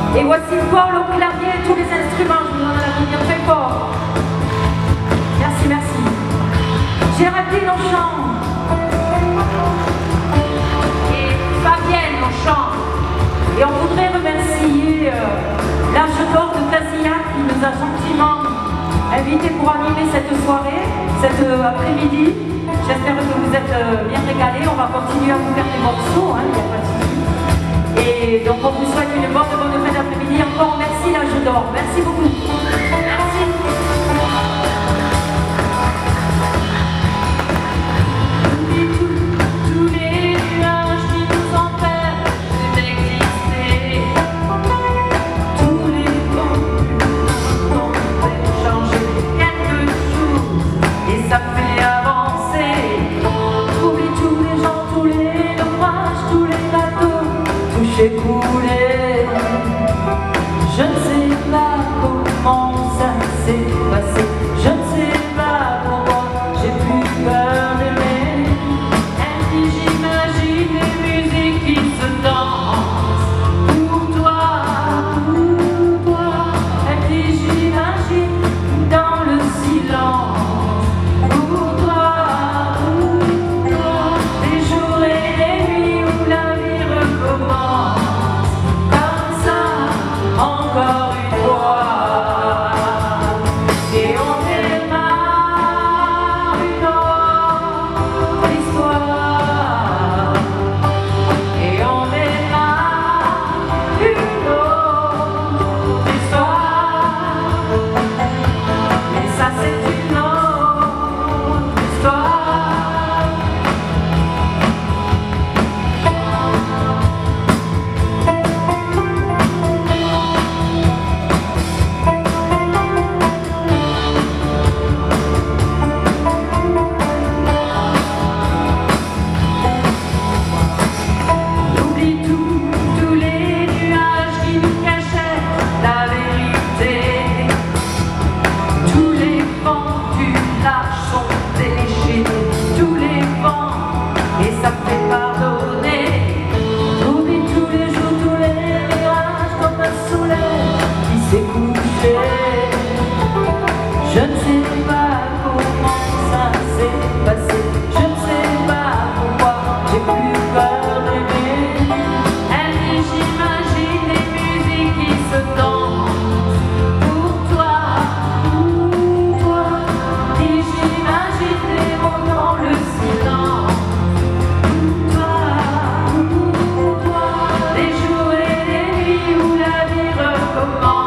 Et voici Paul au clavier et tous les instruments. Je vous demande à venir très fort. Merci, merci. Géraldine au chant. Et Fabienne au chant. Et on voudrait remercier l'Âge d'Or de Casillac qui nous a gentiment invités pour animer cette soirée, cet après-midi. J'espère que vous êtes bien régalés. On va continuer à vous faire des morceaux, hein, il n'y a pas de souci. Et donc on vous souhaite une bonne fin d'après-midi. Encore merci l'Âge d'Or. Merci beaucoup. Merci. J'ai coulé, je ne sais pas comment ça s'est passé, je ne sais pas pourquoi j'ai plus peur d'aimer. Et puis j'imagine les musiques qui se dansent pour toi, et puis j'imagine dans le silence pour toi, les jours et les nuits où la vie recommence. Encore une fois, et on démarre une autre histoire, et on démarre une autre histoire, mais ça c'est une autre histoire. Je ne sais pas comment ça s'est passé, je ne sais pas pourquoi j'ai plus peur d'aimer. Et j'imagine les musiques qui se dansent pour toi, et j'imagine les mots dans le silence pour toi, les jours et les nuits où la vie recommence.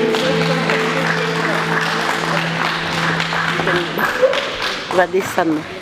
Va descendre.